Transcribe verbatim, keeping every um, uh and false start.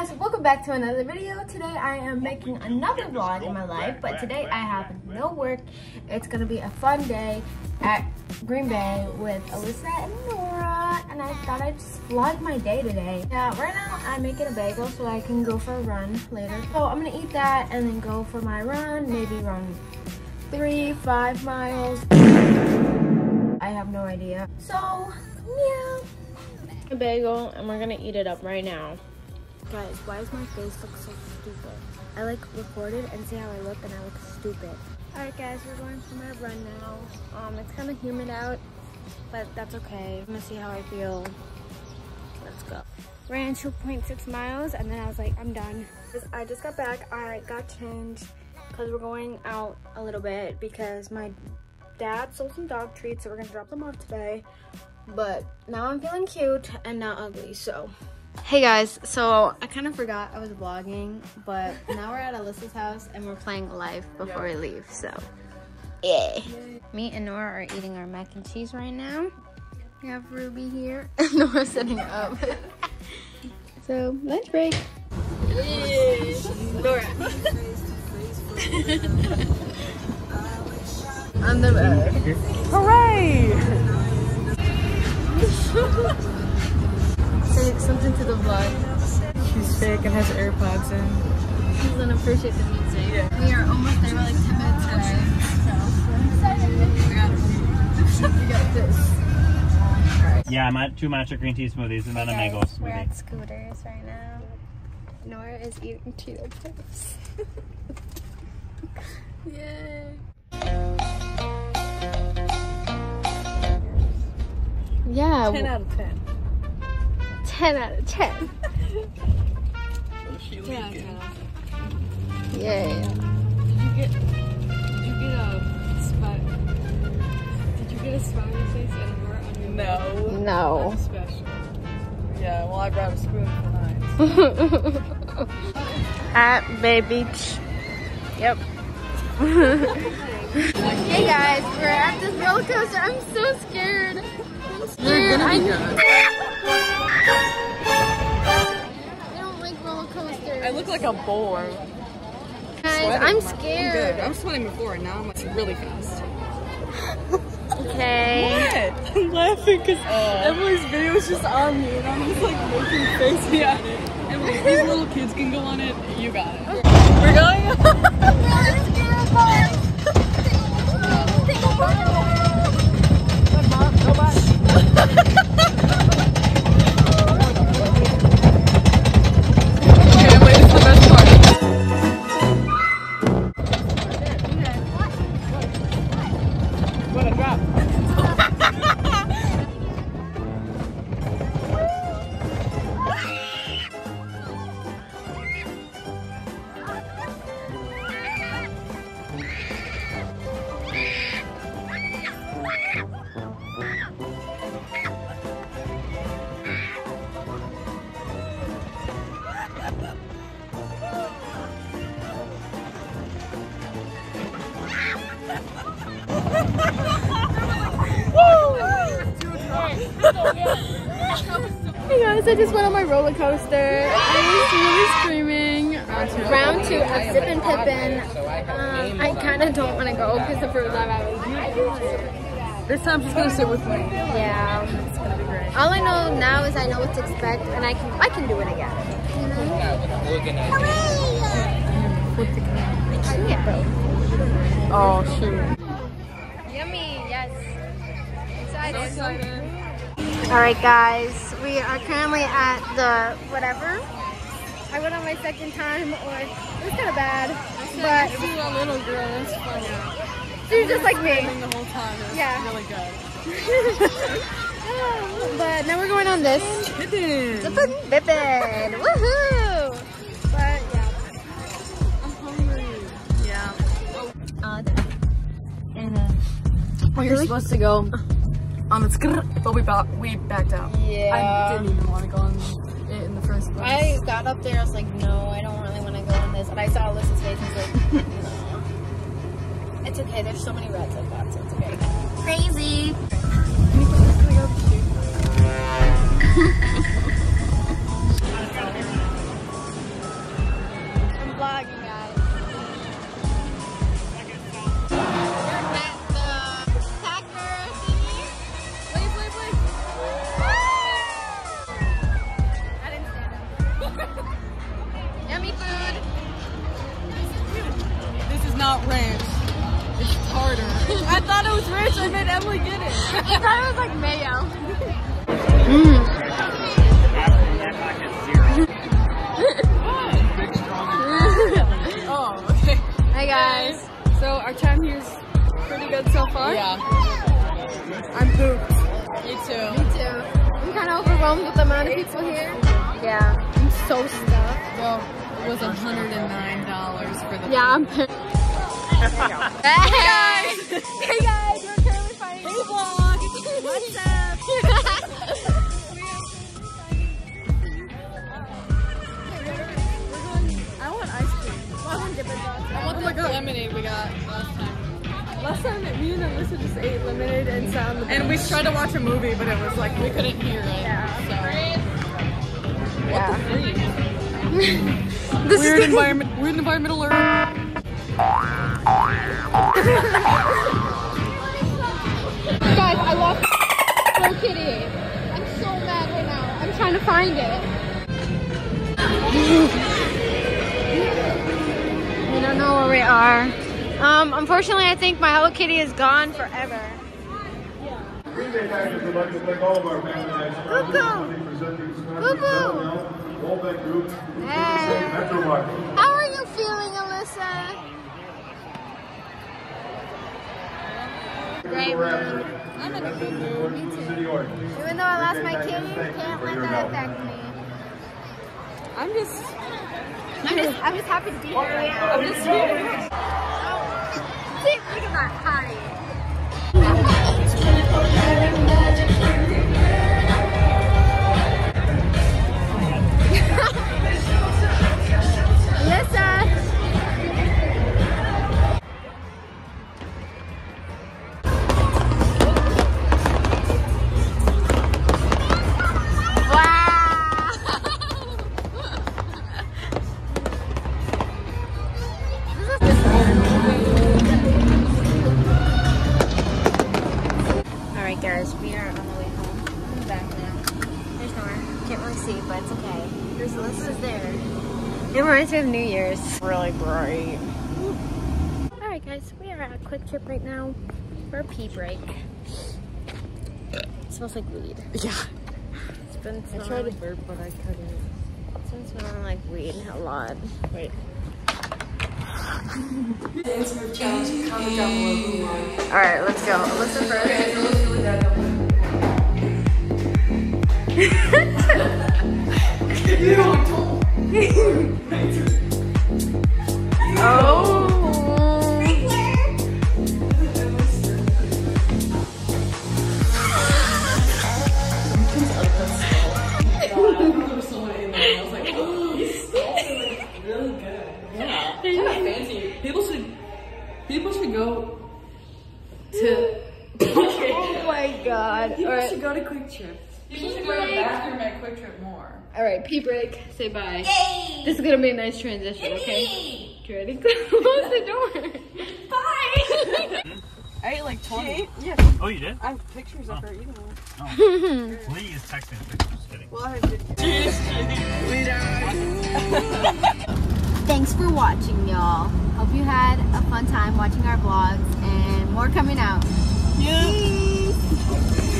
guys, welcome back to another video. Today I am making another vlog in my life, but today I have no work. It's gonna be a fun day at Green Bay with Alyssa and Nora, and I thought I'd just vlog my day today. Yeah, right now I'm making a bagel so I can go for a run later. So I'm gonna eat that and then go for my run, maybe run three, five miles. I have no idea. So, yeah. A bagel, and we're gonna eat it up right now. Guys, why does my face look so stupid? I like recorded and see how I look, and I look stupid. Alright guys, we're going for my run now. Um, it's kind of humid out, but that's okay. I'm gonna see how I feel. Let's go. Ran two point six miles, and then I was like, I'm done. I just got back. I got changed because we're going out a little bit because my dad sold some dog treats, so we're gonna drop them off today. But now I'm feeling cute and not ugly, so. Hey guys, so I kind of forgot I was vlogging, but now we're at Alyssa's house and we're playing Life before we leave, so yeah. Me and Nora are eating our mac and cheese right now. We have Ruby here and Nora's setting up. So, lunch break. Yeah. Nora. On the road. Hooray! Say something to the vlog. She's fake and has AirPods in. She doesn't appreciate the music. Yeah. We are almost there. We're like ten minutes away. So we got this. Right. Yeah, I'm at two matcha green tea smoothies and then Hey a mango guys, smoothie. we're at Scooters right now. Nora is eating Cheeto chips. Yay. Yeah. ten out of ten. ten out of ten. Yeah, Yay. Did you get, did you get a spot? Did you get a smiley face and a heart on your No. No. That's special. Yeah, well, I brought a spoon for mine. At Bay Beach. Yep. Hey guys, we're at this roller coaster. I'm so scared. I'm scared. I, I don't like roller coasters. I look like a boar. Guys, Sweating. I'm I'm scared. good. I'm sweating before, and now I'm like really fast. Okay. What? I'm laughing because uh, Emily's video is just on me, and I'm just like making faces at it. And like, these little kids can go on it. You got it. We're going. I'm really scared, guys. Hey guys, I just went on my roller coaster. I was really screaming. Round two of Zip and Pippin. Um, I kind of don't want to go because the first time I was. This time she's gonna sit with me. Yeah. It's gonna be great. All I know now is I know what to expect, and I can I can do it again. You know? I can't though. Oh shoot. Yummy, yes. Excited. So excited. Alright guys, we are currently at the whatever. I went on my second time, or it was kind of bad, but See a little girl, that's funny. she's just like me. The whole time, it was Yeah. really good. But now we're going on this. Pippin. Pippin, Pippin, woohoo! But yeah. I'm hungry. Yeah. Uh, and uh, Well, you're supposed to go on the skr, but we, back, we backed out. yeah. I didn't even want to go on it in the first place. I got up there, I was like, no, I don't really want to go on this. And I saw Alyssa's face and was like, no. It's okay, there's so many reds I've got, so it's okay. Crazy! Yummy food. This is not ranch. It's tartar. I thought it was ranch. I made Emily get it. I thought it was like mayo. Mm. Oh, okay. Hey guys. So our time here's pretty good so far. Yeah. I'm pooped. Me too. Me too. I'm kind of overwhelmed with the amount of people here. Yeah. I'm so stuffed. Well, it was one hundred nine dollars for the Yeah, I'm pissed. Hey guys! Hey guys, we're currently finding Hey vlog! What's up? I want ice cream. I want Dippin' Dots. I want the lemonade we got last time. Last time me and Alyssa just ate lemonade and sat on the bench. And we tried to watch a movie, but it was like we couldn't hear it. Yeah. So. What the freak? This weird is environment. Weird environmental alert. Guys, I lost Hello Kitty. I'm so mad right now. I'm trying to find it. We don't know where we are. Um, unfortunately, I think my Hello Kitty is gone forever. Green Packers would like to thank all of our family and sponsors presenting Group. Hey. How are you feeling, Alyssa? Great mood. I'm in a good mood. Me too. Even though I lost my kitty, can't let that affect me. I'm just, I'm just, I'm just happy to be here right now. I'm just here. See, look at that hottie. Alyssa. Alright guys, we are on the way home. I'm back now. There's Nora. Can't really see, but it's okay. There's Alyssa's there. It reminds me of New Year's. Really bright. Alright guys, we are at a quick trip right now for a pee break. It smells like weed. Yeah. It's been I smelling, tried to burp, but I couldn't. it's been smelling like weed a lot. Wait. Alright, let's go. Alyssa first. Oh. People should, people should go to. Oh my god. People Alright. should go to Quick Trip. People should go to the bathroom at Quick Trip more. Alright, pee break. Say bye. Yay! This is gonna be a nice transition, okay? You ready? Close the door. Bye! I ate like twenty. Yeah. Oh, you did? I have pictures of her eating one. Oh. Please text me the picture. Just kidding. Well, I have pictures. Thanks for watching, y'all. Hope you had a fun time watching our vlogs and more coming out. Yeah. Peace.